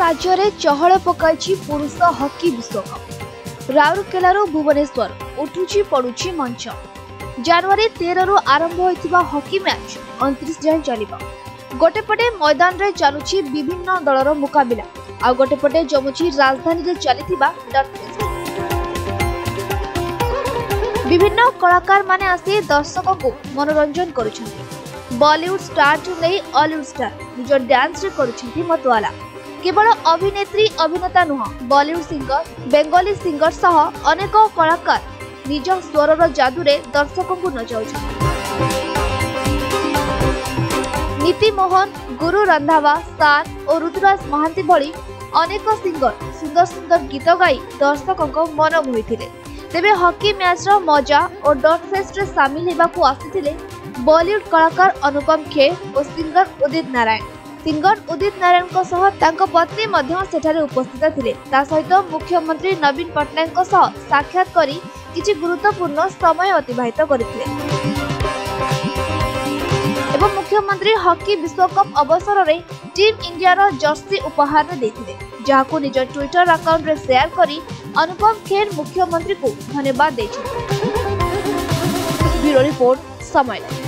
राज्य में चहल पकाई पुरुष हॉकी विश्वकप। राउरकेला भुवनेश्वर उठुची पड़ुची मंच। जनवरी 13 रु आरंभ होइथिबा हॉकी मैच 29 जाए चलिबा। गोटेपटे मैदान रे चलुची विभिन्न दलर मुकाबिला, आ गोटेपटे जमुची राजधानी रे चलिथिबा डटफेस्ट। विभिन्न कलाकार माने आसी दर्शकों को मनोरंजन करुछन्ति। बॉलीवुड स्टार ठु नै हॉलीवुड स्टार निज डांस रे करुछन्ति मतवाला। केवल अभिनेत्री अभिनेता नुह, बॉलीवुड सिंगर, बेंगली सिंगर सह अनेक कलाकार निज स्वरर जादुरे दर्शकों को नचाउछन्ति। नीति मोहन, गुरु रंधावा, सार और ऋतुराज महांती भली अनेक सिंगर सुंदर सुंदर गीत गाई दर्शकों को मन मोहिथिले। तेबे हॉकी मैच रो मजा और डटफेस्ट रे शामिल हेबाकू आसिथिले बॉलीवुड कलाकार अनुपम खेर और सिंगर उदित नारायण। सिंगर उदित नारायण को सह तांको पत्नी मध्य सेठारे उपस्थित थिले। ता सहित मुख्यमंत्री नवीन पटनायक को सह साक्षात करी किछि गुरुत्वपूर्ण समय अतिबाहित करथिले। एवं मुख्यमंत्री हॉकी विश्वकप अवसर रे टीम इंडिया रो जर्सी उपहार देथिले, जाहाकू निज ट्विटर अकाउंट रे शेयर करी अनुपम खेर मुख्यमंत्री को धन्यवाद दैछथि। ब्यूरो रिपोर्ट समय।